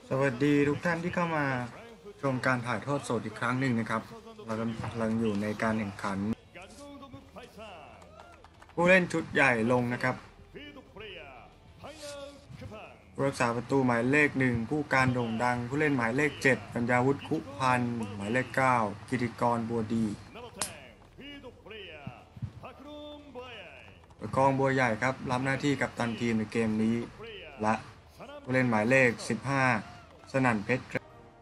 สวัสดีทุกท่านที่เข้ามาชมการถ่ายทอดสดอีกครั้งหนึ่งนะครับเรากำลังอยู่ในการแข่งขันผู้เล่นชุดใหญ่ลงนะครับผู้รักษาประตูหมายเลข1ผู้การโด่งดังผู้เล่นหมายเลข7ปัญญาวุฒิคุพันธ์หมายเลข9กิติกรบัวดีกองบัวใหญ่ครับรับหน้าที่กัปตันทีมในเกมนี้และผู้เล่นหมายเลข15สนั่นเพชร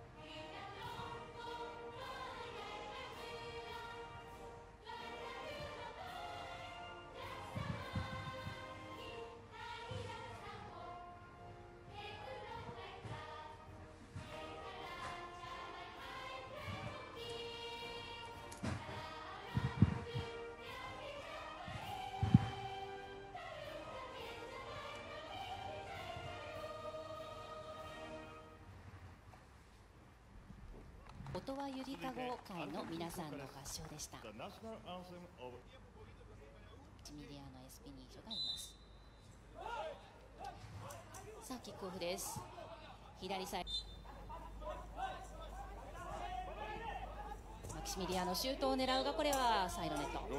音羽ゆりかご会の皆さんの合唱でした。チミリアの SP 認証がいます。さあキックオフです。左サイドマキシミリアのシュートを狙うがこれはサイドネット。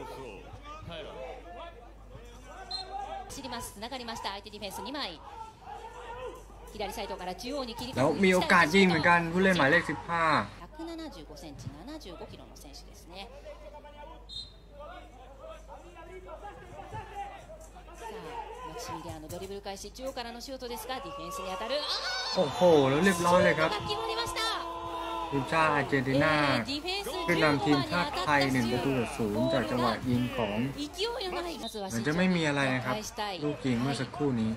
走ります。つながりました。相手ディフェンス2枚。左サイドから中央に切りแล้วมีโอกาสยิงเหมือนกันผู้เล่นหมายเลข15 175センチ75キロの選手ですね。さあマキシミリアのドリブル開始中央からのシュートですがディフェンスに当たる。 โอ้โหแล้วเรียบร้อยเลยครับทีมชาติอาร์เจนตินาขึ้นนำทีมชาติไทย1-0จากจังหวะยิงของเหมือนจะไม่มีอะไรนะครับลูกยิงเมื่อสักครู่นี้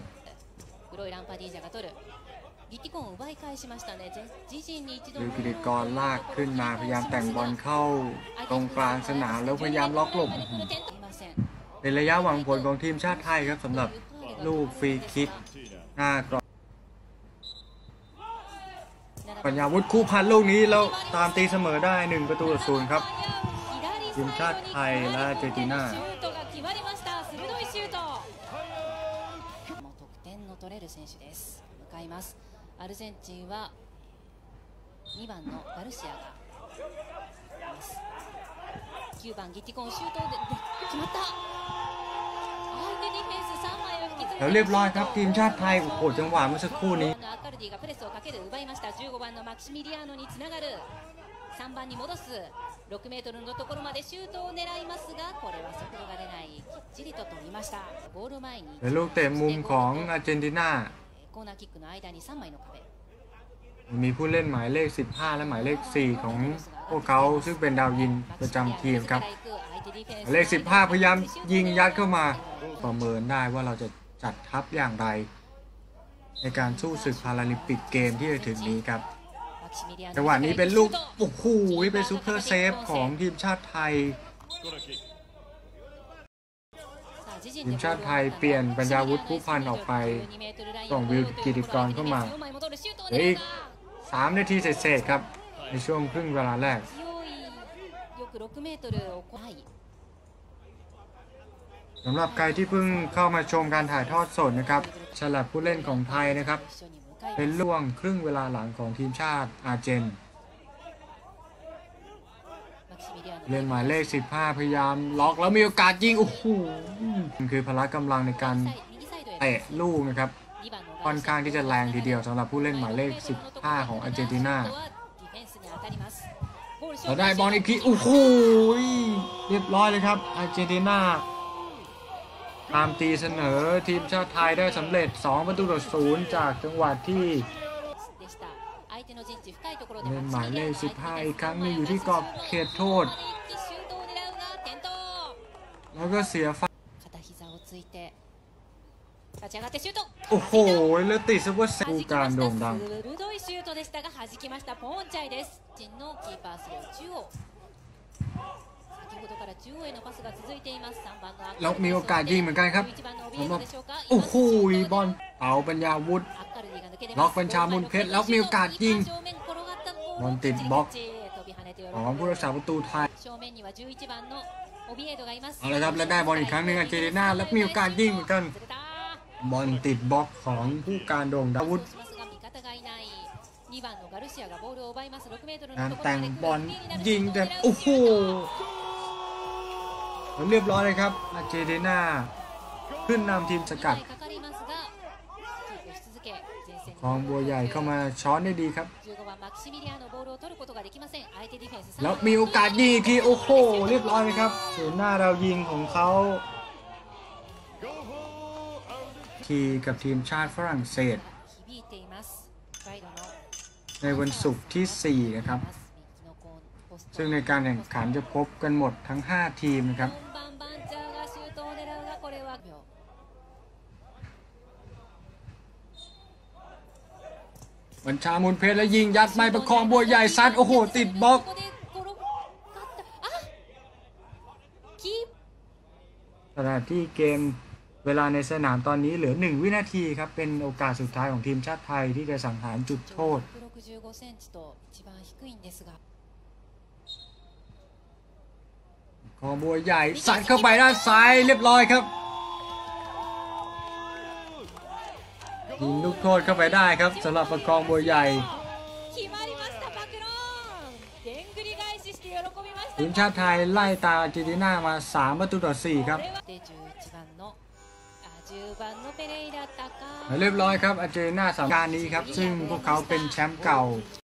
ดูกิติกรลากขึ้นมาพยายามแต่งบอลเข้าตรงกลางสนามแล้วพยายามล็อกหลบเป็นระยะหวังผลของทีมชาติไทยครับสำหรับลูกฟรีคิกหน้ากรอบปัญญาวุฒิคู่พันลูกนี้แล้วตามตีเสมอได้1-0ครับทีมชาติไทยและอาร์เจนตินา取れる選手です。向かいます。アルゼンチンは2番のガルシアがいます。9番ギティコンシュートで決まった。相手ディフェンス3枚を引き継いで。 แล้วเรียบร้อยครับทีมชาติไทยโอ้โหจังหวะเมื่อสักครู่นี้アカルディがプレスをかける奪いました。15番のマキシミリアーノにつながる。3番に戻す。6メートルのところまでシュートを狙いますがこれは速度が出ない。きっちりと取りました。ゴール前にเป็นลูกเตะมุมของอาร์เจนตินาコーナーキックの間に3枚の壁มีผู้เล่นหมายเลข15และหมายเลข4ของพวกเขาซึ่งเป็นดาวยิงประจำทีมครับหมายเลข15พยายามยิงยัดเข้ามาประเมินได้ว่าเราจะจัดทัพอย่างไรในการสู้ศึกพาราลิมปิกเกมที่จะถึงนี้ครับจังหวะนี้เป็นลูกโอ้โหเป็นซูเปอร์เซฟของทีมชาติไทยทีมชาติไทยเปลี่ยนปัญญาวุฒิผู้พันออกไปส่งวิวกิติกรเข้ามาอีก3 นาทีเศษครับในช่วงครึ่งเวลาแรกสำหรับใครที่เพิ่งเข้ามาชมการถ่ายทอดสดนะครับฉลับผู้เล่นของไทยนะครับเป็นล่วงครึ่งเวลาหลังของทีมชาติอาร์เจนเล่นหมายเลข15พยายามล็อกแล้วมีโอกาสยิงโอ้โหคือพละกำลังในการเตะลูกนะครับค่อนข้างที่จะแรงทีเดียวสำหรับผู้เล่นหมายเลข15ของอาร์เจนตินาแล้วได้บอลอีกทีโอ้โหเรียบร้อยเลยครับอาร์เจนตินาตามตีเสนอทีมชาติไทยได้สำเร็จ2-0จากจังหวะที่เล่นหมายเลข15อีกครั้งนึงอยู่ที่กรอบเขตโทษแล้วก็เสียฟาวโอ้โหแล้วติดซุปเปอร์เซฟการโด่งดังแล้วมีโอกาสยิงเหมือนกันครับโอ้โหบอลเอาปัญญาวุฒิล็อกบัญชามุนเพชรแล้วมีโอกาสยิงบอลติดบล็อกของผู้รักษาประตูไทยเอาละครับแล้วได้บอลอีกครั้งหนึ่งอาร์เจนตินาแล้วมีโอกาสยิงเหมือนกัน บอลติดบล็อกของผู้การโด่งดังวุฒิ 2番のガルシアがボールを奪います6メートルการのところแต่งまでบอลフリーになるยิงแต่โอ้โหเรียบร้อยเลยครับอาร์เจนตินาขึ้นนำทีมสกัด 2枚かかりますがキープし続け前線にคลองบัวใหญ่เข้ามาช้อนได้ดีครับ 15番マキシミリアーノボールを取ることができません相手ディフェンスแล้วมีโอกาสยิงอีกทีโอ้โหเรียบร้อยเลยครับศูนย์หน้าเรายิงของเขาทีกับทีมชาติฝรั่งเศส響いていますガイドのในวันศุกร์ที่ 4 นะครับ右のコーンポストซึ่งในการแข่งขันจะพบกันหมดทั้ง 5 ทีมนะครับ 4番バンチャーがシュートを狙うがこれは秒บัญชามูลเพชรและยิงยัดไม่ประคองบัวใหญ่ซัดโอ้โหติดบล็อกここで転がったあキーขณะที่เกมเวลาในสนามตอนนี้เหลือ 1 วินาทีครับ เป็นโอกาสสุดท้ายของทีมชาติไทยที่จะสังหารจุดโทษ 165センチと一番低いんですがคอบัวใหญ่ซัดเข้าไปด้านซ้ายเรียบร้อยครับยิงลูกโทษเข้าไปได้ครับสำหรับประคองบัวใหญ่決まりましたバクローンでんぐり返しして喜びましたทีมชาติไทยไล่ตามอาร์เจนตินามา3-4ครับで11番の10番のペレイラ高เรียบร้อยครับอาร์เจนตินาสำหรับการนี้ครับซึ่งพวกเขาเป็นแชมป์เก่า